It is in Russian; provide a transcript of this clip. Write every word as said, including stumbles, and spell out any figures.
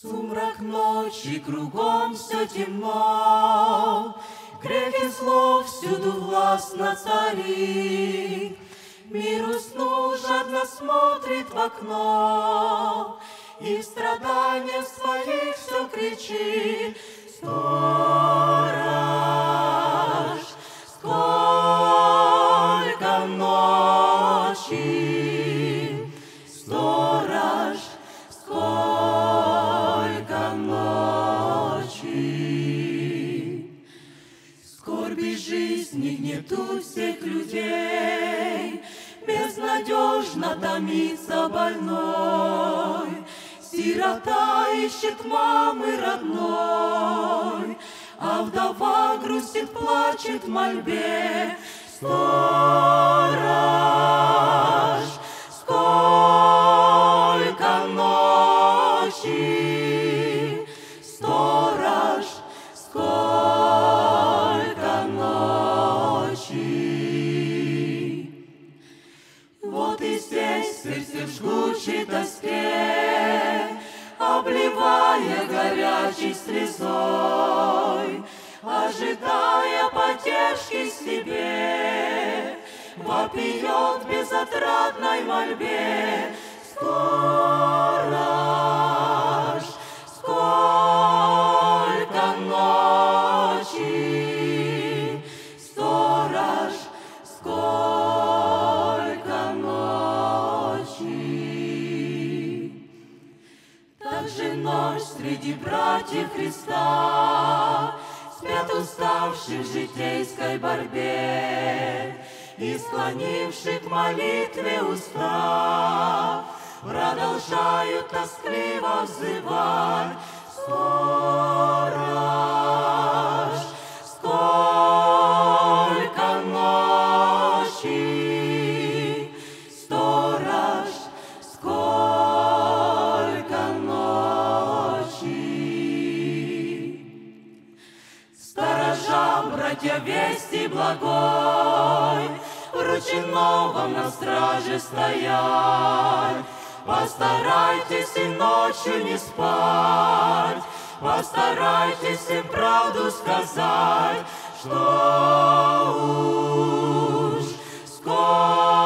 Сумрак ночи, кругом все темно, грех и зло всюду властно царит. Мир уснул, жадно смотрит в окно, и в страданиях своих все кричит: сторож, сколько ночи, сторож, сколько ночи. Скорби жизни гнетут всех людей, безнадежно томится больной. Сирота ищет мамы родной, а вдова грустит, плачет в мольбе. Сторож, сколько ночи, сторож, сколько ночи. Вот и здесь сердце в жгучей тоске, обливая горячей слезой, ожидая поддержки себе, вопиет в безотрадной мольбе. Сторож, сколько ночи, сторож, сколько ночи. Также ночь среди братьев Христа спят уставшие в житейской борьбе, и склонившие к молитве уста продолжают тоскливо взывать: сторож, сколько ночи, сторож, сколько ночи. Сторожа, братья, вести благой, вручено вам на страже стоять. Постарайтесь и ночью не спать, постарайтесь им правду сказать, что уж скоро